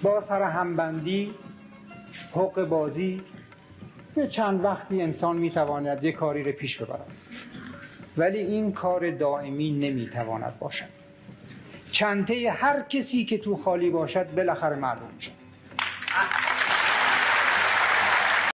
با سر همبندی، حق بازی، یه چند وقتی انسان میتواند یک کاری رو پیش ببرد، ولی این کار دائمی نمیتواند باشد. چنته هر کسی که تو خالی باشد بالاخره معلوم شد.